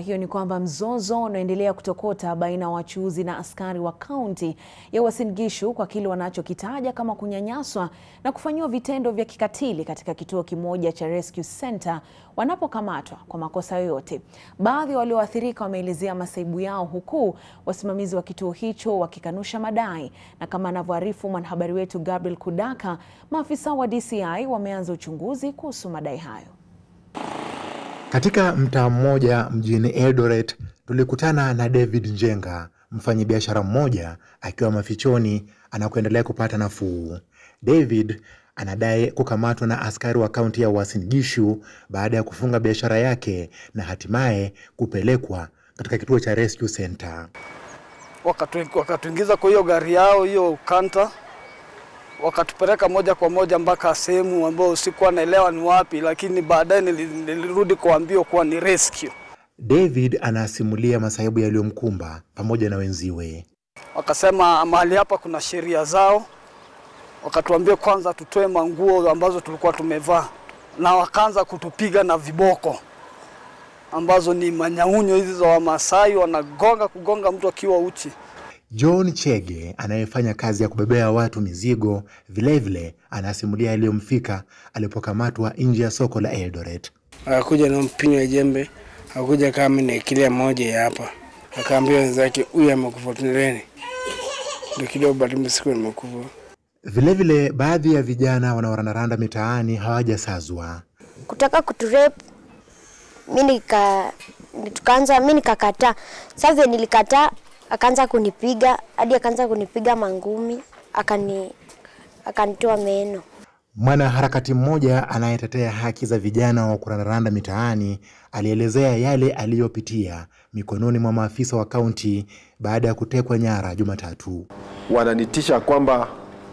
Hiyo ni kwamba mzozo unaendelea kutokota baina ya wachuuzi na askari wa kaunti ya Uasin Gishu kwa kile wanachokitaja kama kunyanyaswa na kufanyiwa vitendo vya kikatili katika kituo kimoja cha Rescue Center wanapokamatwa kwa makosa yoyote. Baadhi walioathirika wameelezea masaibu yao, huku wasimamizi wa kituo hicho wakikanusha madai. Na kama anavyoarifu mwanahabari wetu Gabriel Kudaka, maafisa wa DCI wameanza uchunguzi kuhusu madai hayo. Katika mtaa mmoja mjini Eldoret, tulikutana na David Njenga, mfanyabiashara mmoja akiwa mafichoni anakoendelea kupata nafuu. David anadai kukamatwa na askari wa kaunti ya Uasin Gishu baada ya kufunga biashara yake na hatimaye kupelekwa katika kituo cha Rescue Center. Wakatuingiza kwa hiyo gari yao, hiyo kanta, wakatupeleka moja kwa moja mpaka sehemu ambayo sikuwa naelewa ni wapi, lakini baadaye nilirudi kuambiwa kuwa ni rescue. David anasimulia masaibu yaliyomkumba pamoja na wenziwe. Wakasema mahali hapa kuna sheria zao. Wakatuambia kwanza tutoe manguo ambazo tulikuwa tumevaa, na wakaanza kutupiga na viboko ambazo ni manyaunyo hizi za Wamasai, kugonga mtu akiwa uchi. John Chege anayefanya kazi ya kubebea watu mizigo vilevile anasimulia aliyomfika alipokamatwa nje ya soko la Eldoret. Akakuja na mpinyo wa jembe, akakuja kama nikilia moja ya hapa. Akaambia wenzake huyu amekufa tuneleni. Ndio kidogo baada ya siku nimekufa. Vilevile baadhi ya vijana wanaorandaranda mitaani hawajasazwa. Kutaka kuturape, mimi nikakataa. Sasa nilikataa, akaanza kunipiga, hadi akaanza kunipiga mangumi, akanitoa meno. Mwanaharakati mmoja anayetetea haki za vijana wa kurandaranda mitaani alielezea yale aliyopitia mikononi mwa maafisa wa kaunti baada ya kutekwa nyara Jumatatu. Wananitisha kwamba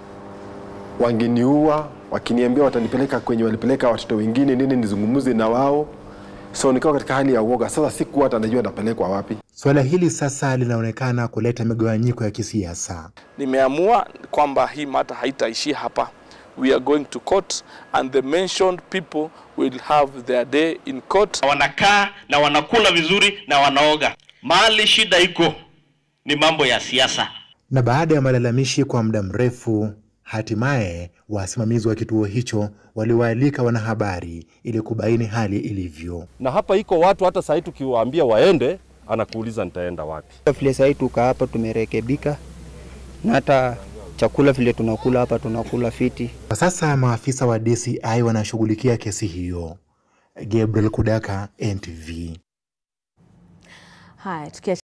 wangeniua, wakiniambia watanipeleka kwenye walipeleka watoto wengine, nini nizungumuze na wao. So nikawa katika hali ya uoga. Sasa sikuwa hata najua napelekwa wapi. Swala hili sasa linaonekana kuleta migawanyiko ya kisiasa. Nimeamua kwamba hii mata haitaishia hapa. We are going to court and the mentioned people will have their day in court. Wanakaa na wanakula vizuri na wanaoga. Mahali shida iko ni mambo ya siasa. Na baada ya malalamishi kwa muda mrefu, hatimaye wasimamizi wa kituo hicho waliwaalika wanahabari ili kubaini hali ilivyo. Na hapa iko watu hata sasa tukiwaambia waende, anakuuliza nitaenda wapi. Vile sasa tuka hapa tumerekebika, na hata chakula vile tunakula hapa tunakula fiti. Kwa sasa maafisa wa DCI wanashughulikia kesi hiyo. Gabriel Kudaka, NTV. Haya,